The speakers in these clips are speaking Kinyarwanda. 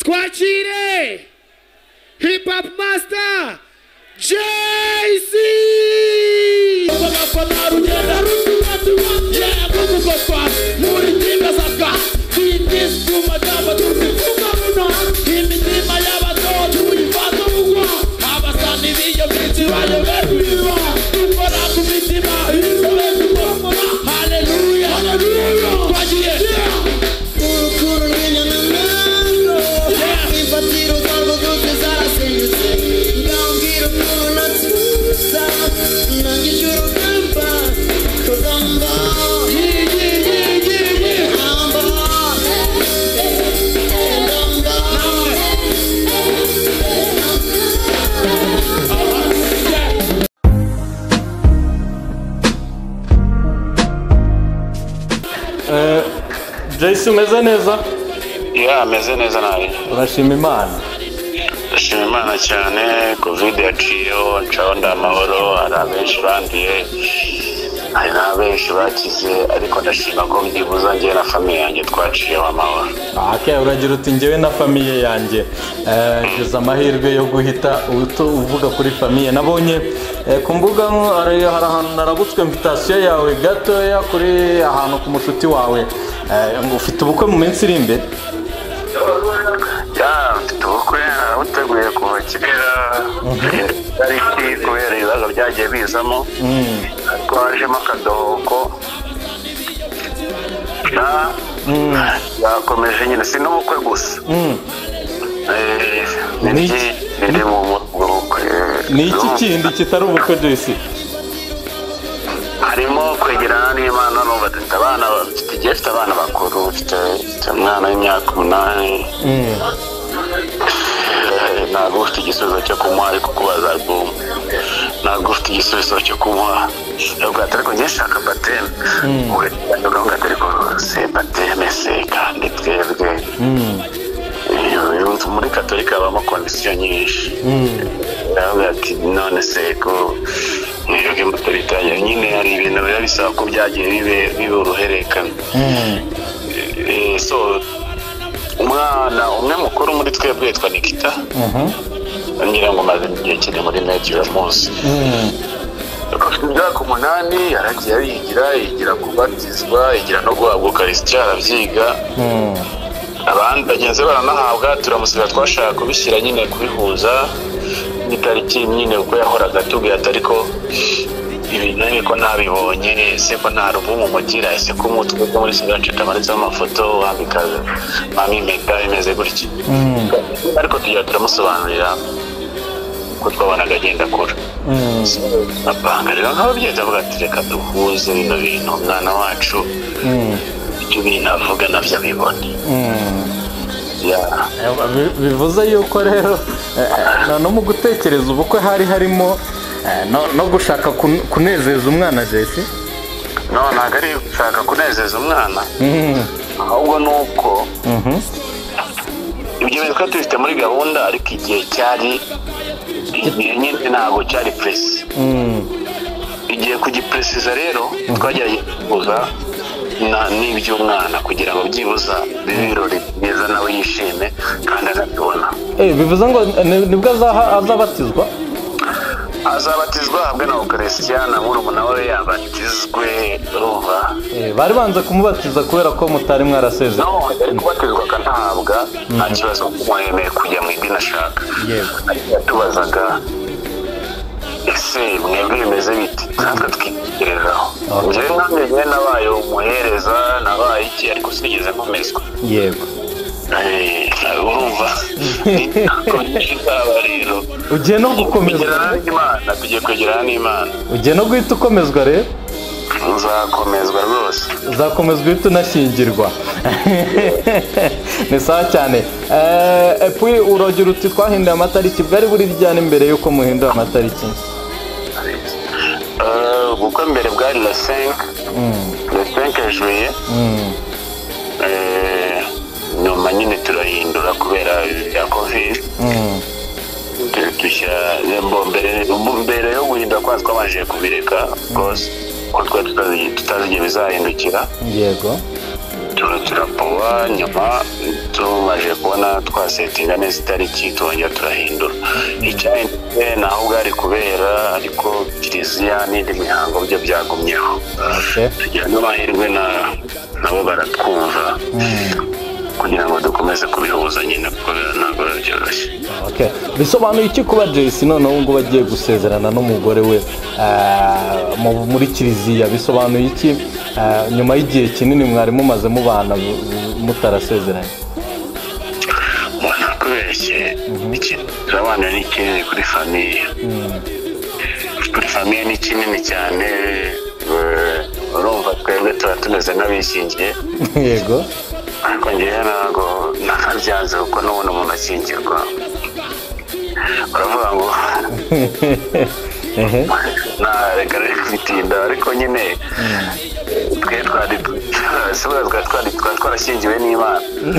Twachire Hip Hop Master JC. JC umeze neza? Ya meze neza nawe. Urashima Imana? Urashima Imana cyane. Covid yaciyeho ncaho ndamahoro, hari abenshi bandiye, hari n'abenshi bakize, ariko ndashima ko byibuza njye na famiye yanjye twaciyeho amahoro. Okay, uragira uti njyewe na famiye yanjye ngeze amahirwe yo guhita uvuga kuri famiye. Nabonye ku mbuga hari ahantu narabutswe invitation yawe gatoya kuri ahantu ku mushuti wawe. Ufite ubukwe mu minsi iri imbere? Ya, mfite ubukwe uteguye kuva Kigera, tariki kubera ibibazo byagiye bizamo, ariko hajemo akadohoko. Yakomeje nyine si n'ubukwe gusa. Ni iki kindi kitari ubukwe JC? Harimo kwegerana n'Imana no batita abana, mfite abana bakuru, mfite umwana w'imyaka 8. Ntabwo ufite igisubizo cyo kumuha ariko kubaza album. Ntabwo ufite igisubizo cyo kumuha. Ntabwo atariko nyeshaka bateme. Ntabwo atariko se bateme se kandi twebwe. Muri Katolika habamo kondisiyo nyinshi. Ntabwo ati none se ko mwebwe mutoritanya nyine hari ibintu biba bisaba ko byagiye bibe uruhererekane. So umwana umwe mukuru muri twebwe yitwa Nikita. Ngira ngo maze igihe kiri muri Nigeria munsi. Imyaka 8 yaragiye yigira kubatizwa, yigira no guhabwa Eucharistia arabyiga. Abandi bagenzi baranahabwa, turamusiga twashaka kubishyira nyine kubihuza n'itariki nyine uko yahoraga tubwira ariko ibintu niko nabibonye, ese ko nta ruvumu mugira, ese ko umutwe ko muri Singace tamanitse amafoto wambikaze mami meka imeze gutya. Ariko turamusobanurira ko twabonaga agenda akora. Abanga rero nk'ababyeyi bavuga ati reka duhuze bino bintu umwana wacu ibyo bintu avuga navyo abibone. Bivuze yuko rero no mu gutekereza ubukwe hari harimo no gushaka kunezeza umwana JC? No, ntabwo ari gushaka kunezeza umwana, ahubwo nuko ibyo bintu tubifite muri gahunda, ariko igihe cyari nyine ntabwo cyari presi. Igihe kugipresiza rero twagerageje kuza n'iby'umwana kugira ngo byibuza bibirori byiza nawe yishime kandi anabibona. Bivuze ngo nibwo azabatizwa? Azabatizwa hamwe na Eucharistia na murumuna we yabatizwe. Urumva bari banze kumubatiza kubera ko mutari mwarasezeye? No, ari kubatizwa kantabwa nta kibazo kumwemeye kujya mu idini ashaka. Tubazaga ese mwebwe bimeze bite, natwe twitegerezaho. Njyewe namenye nabaye umuhereza, nabaye iki, ariko sinigeze nkomezwa. Yego. Urumva rero ugiye no gukomezwa n'Imana, tugiye kwegerana n'Imana. Ugiye no guhita ukomezwa rero? Uzakomezwa rwose. Uzakomezwa uhita unashyingirwa. Ni sawa cyane. Epuwi urogira uti twahinduye amatariki, bwari buri ryane mbere yuko muhindura amatariki? Ubukwe mbere bwari le 5 juillet. Nyuma nyine turahindura kubera ya Covid. Dushyira mbere yo guhindura kwa twabanje kubireka rwose ko twari tutazi igihe bizahindukira. Yego. turapowa nyuma tumaze kubona twasetinga neza itariki twongera turahindura icyahindutse naho bwari kubera ariko kiliziya n'indi mihango byo byagumyeho tugira n'amahirwe nabo baratwumva kugira ngo dukomeze kubihuza nyine kuko ntabwo byoroshye. Bisobanuye iki kuba Joyce noneho ngo bagiye gusezerana n'umugore we muri kiliziya? Bisobanuye iki nyuma y'igihe kinini mwari mumaze mubana mutarasezeranye? Mwana kubeshye turabana ni kinini kuri famiye. Kuri famiye ni kinini cyane, urumva twebwe tuba tumeze nk'abishingiye. Yego. Ariko ngewe ntabwo nakabyanze kuko n'ubundi umuntu akingirwa baravuga ngo reka bitinda, ariko nyine twe twari twarashyingiwe n'Imana.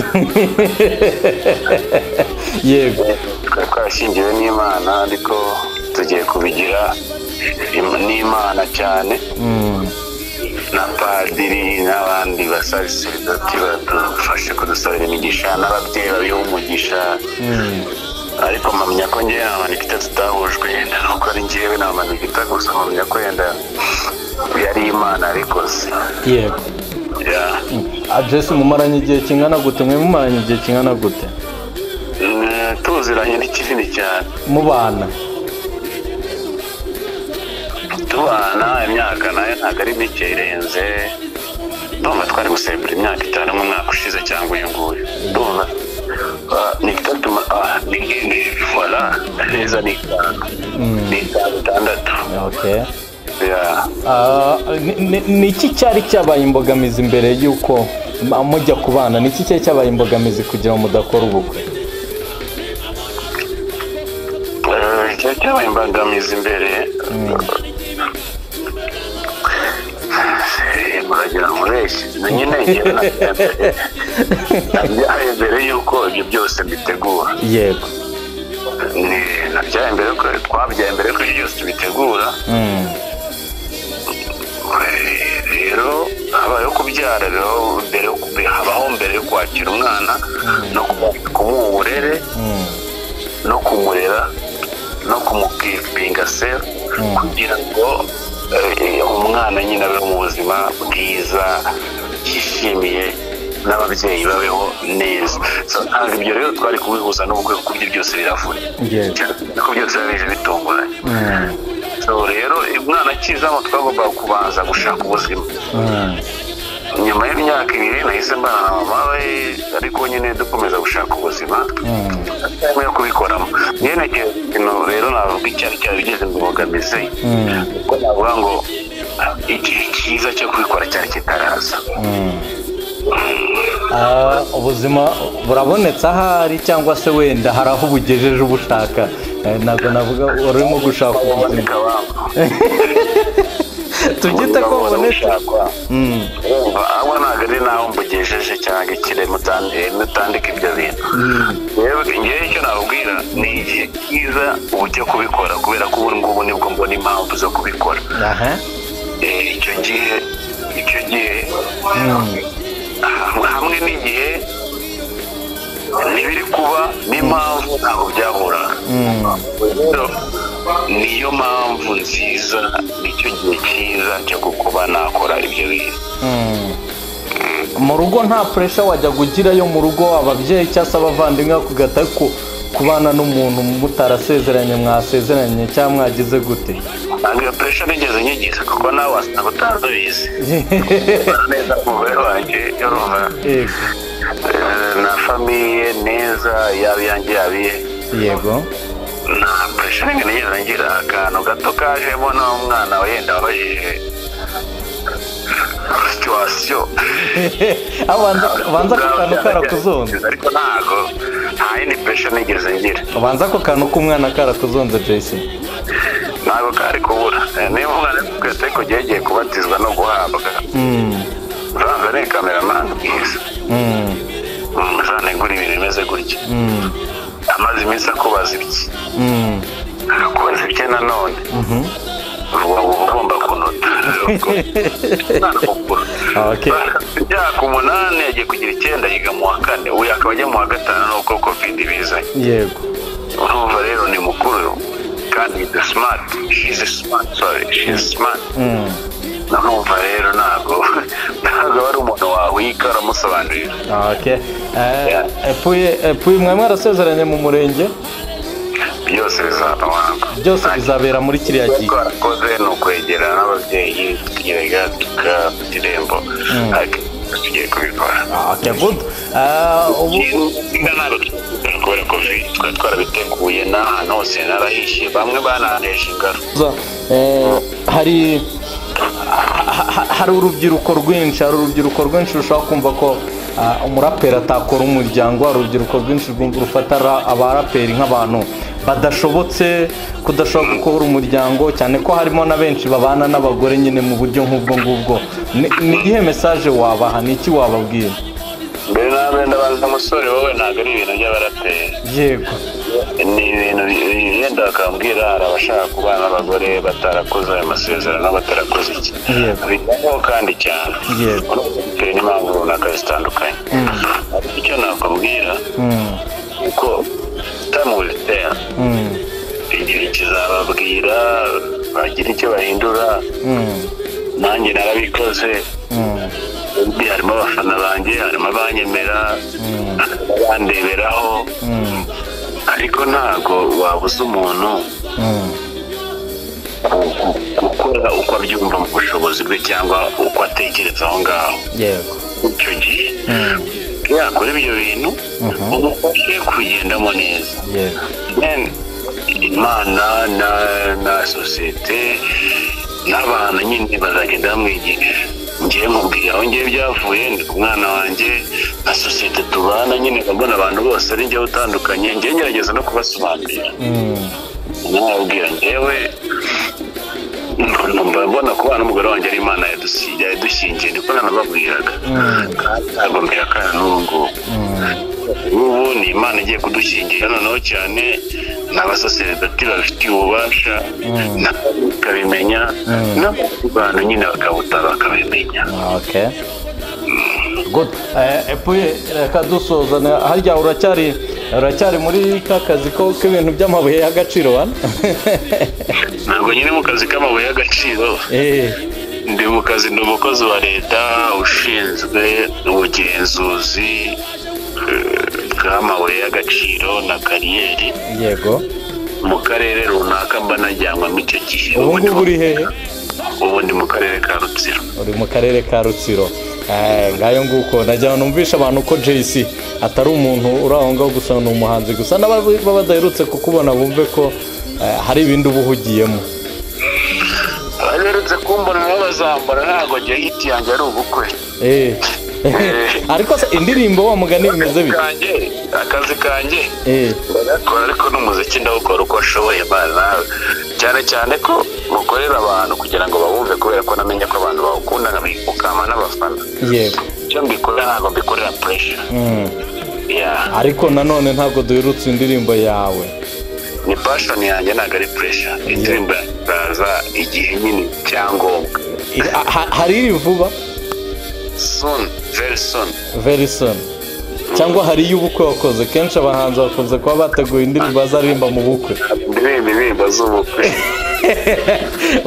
Yego, twari twarashyingiwe n'Imana ariko tugiye kubigira n'Imana cyane, na padiri n'abandi basaseridoti badufashe kudusabira imigisha, n'ababyeyi babiha umugisha. Ariko mpamya ko ngewe na Manikita tutahujwe, yenda nuko ari ngewe na Manikita gusa, mpamya ko yenda yari Imana abikoze. Yego. Joyce mumaranye igihe kingana gute? Mwe mumaranye igihe kingana gute? Tuziranye ni kinini cyane. Mubana? Tubana imyaka nayo ntabwo ari mike, irenze. Ndumva twari gusembura imyaka 5 mu mwaka ushize cyangwa uyu nguyu. Ndumva ni kitatuma voilà neza ni 6. Okay. Ni iki cyari cyabaye imbogamizi mbere y'uko mujya kubana? Ni iki cyari cyabaye imbogamizi kugira ngo mudakora ubukwe? Cyari cyabaye imbogamizi mbere, muragira ngo ureshye nyine nabyaye mbere y'uko ibyo byose bitegura. Yego. Nabyaye mbere ko twabyaye mbere ko ibyo byose tubitegura. Rero habayeho kubyara, habaho mbere yo kwakira umwana no kumuha uburere no kumurera no kumupinga se kugira ngo umwana nyine abeho mu buzima bwiza yishimiye n'ababyeyi babeho neza. Ntabwo ibyo rero twari kubihuza n'ubukwe kuko ibyo byose biravuna, kuko byose bije bitunguranye. Rero umwana akizamo twagomba kubanza gushaka ubuzima. Nyuma y'imyaka 2 nahise mbana na mama we, ariko nyine dukomeza gushaka ubuzima yo kubikoramo. Nyine rero navuga icyari cyarigeze mu mbogamizi, kuko navuga ngo igihe cyiza cyo kubikora cyari kitaraza. Ubuzima burabonetse ahari, cyangwa se wenda hari aho ubugejeje ubushaka? Ntabwo navuga urimo gushaka ubuzima. Tubyita ko bubonetse. Abo ntabwo ari naho mbugejeje cyangwa ikire mutandika ibyo bintu. Ngewe icyo nababwira ni igihe cyiza ubu cyo kubikora, kubera ko ubu ngubu nibwo mbona impamvu zo kubikora. Icyo gihe hamwe n'igihe ntibiri kuba n'impamvu ntabwo byahuraga. Rero niyo mpamvu nziza, nicyo gihe cyiza cyo kuba nakora ibyo bintu. Mu rugo nta pressure wajyaga ugirayo mu rugo, ababyeyi cyangwa se abavandimwe bakugata ko kubana n'umuntu mutarasezeranye, mwasezeranye cyangwa mwagize gute? Ntabwo iyo pressure nigeze nyigira, kuko nawe wasanga utabizi neza umugore wanjye urumva na famiye neza, yaba iyanjye yabiye. Yego. Nta pressure nigeze ngira. Akantu gato kajemo n'umwana wenda wabajije situation abanza ko kantu karakuzonze, ariko ntago nta yindi pressure nigeze ngira. Abanza ko kantu k'umwana karakuzonze Joyce? Ntago kari kubura. Niba umwana twese ko giye kubatizwa no guhabwa, uranga ni cameraman bwiza, uzanegura ibintu bimeze gutya. Amaze iminsi akubaza ibiki, akubaza ibye nanone ugomba kunota. Okay. Imyaka 8 yagiye kugira 9 yiga mu wa 4 uyu akaba ajya mu wa 5 nuko covid bizanye. Yego. Urumva rero ni mukuru kandi smart. She's smart. Urumva rero ntabwo ari umuntu wawika aramusobanurira. Okay. Epuye mwe mwarasezeranye mu murenge? Byose bizaba wangu. Byose bizabera muri kiriya gihe. Koze no kwegera n'ababyeyi tukirega tukatirembo. Tugiye kubikora. Okay, good. Kubera covid twarabiteguye n'ahantu hose narahishiye bamwe bananesha ingaro. Hari urubyiruko rwinshi rushobora kumva ko umuraperi atakora umuryango. Hari urubyiruko rwinshi rufata abaraperi nk'abantu badashobotse kudashobora gukora umuryango, cyane ko harimo na benshi babana n'abagore nyine mu buryo nk'ubwo ngubwo. Ni igihe message wabaha, ni iki wababwira? Mbere nabe ndabanza umusore wowe ntabwo ari ibintu by'abaraperi. Yego. Ni ibintu yenda akambwira abashaka kubana n'abagore batarakoze ayo masezerano batarakoze iki. Bibaho kandi cyane. Yego. Ni impamvu runaka zitandukanye. Icyo nakubwira uko tamulitera igihe kizababwira bagira icyo bahindura. Nanjye narabikoze. Harimo abafana banjye, harimo abanyemera, bandeberaho, ariko ntago wabuza umuntu gukora uko abyumva mu bushobozi bwe cyangwa uko atekereza aho ngaho. Yego. Icyo gihe yakora ibyo bintu umufashe kubigendamo neza. Imana na sosiyete n'abantu nyine bazagenda bamwigisha. Ngiye nkubwira aho ngiye byavuye, ndi umwana wanjye na sosiyete tubana nyine mbona abantu bose ari njyewe utandukanye. Ngiye ngerageza no kubasobanurira. Nababwira njyewe mbona kubana n'umugore wanjye ari Imana yadushingiye, niko nanababwiraga. Ntabwo mbihakana n'ubu ngubu. Ubu ni Imana igiye kudushingira noneho cyane n'abasosiyete babifitiye ububasha bakabimenya n'abantu nyine bakabimenya. Okay. Good. Epuye reka dusozane, harya uracyari muri ka kazi k'ibintu by'amabuye y'agaciro hano? Ntabwo nyine mu kazi k'amabuye y'agaciro. Ndi mu kazi, ndi umukozi wa leta ushinzwe ubugenzuzi bw'amabuye y'agaciro na kariyeri. Yego. Mu karere runaka mba najyanwamo icyo gihe. Ubu ngubu uri hehe? Ubu ndi mu karere ka Rutsiro. Uri mu karere ka Rutsiro. Ngayo nguko najya numvisha abantu ko JC atari umuntu uri aho ngaho gusa, ni umuhanzi gusa. N'ababa badaherutse kukubona bumve ko hari ibindi ubuhugiyemo. Abaherutse kumbona bazambara ntabwo njye hiti yanjye ari ubukwe. Ariko se indirimbo wa mugani bimeze bite? Akazi kanjye ndakora, ariko n'umuziki ndawukora uko ashoboye bana, cyane ko mukorera abantu kugira ngo babumve, kubera ko namenye ko abantu bawukunda ukama n'abafana. Yego. Icyo mbikora ntabwo mbikorera pressure. Ariko nanone ntabwo duherutse indirimbo yawe. Ni passion yanjye, ntabwo ari pressure. Indirimbo iraza igihe nyine cyangombwa. Hari iri vuba? Soon, very soon. Cyangwa hari y'ubukwe wakoze? Kenshi abahanzi bakunze kuba bateguye indirimbo bazaririmba mu bukwe. Indirimbo z'ubukwe.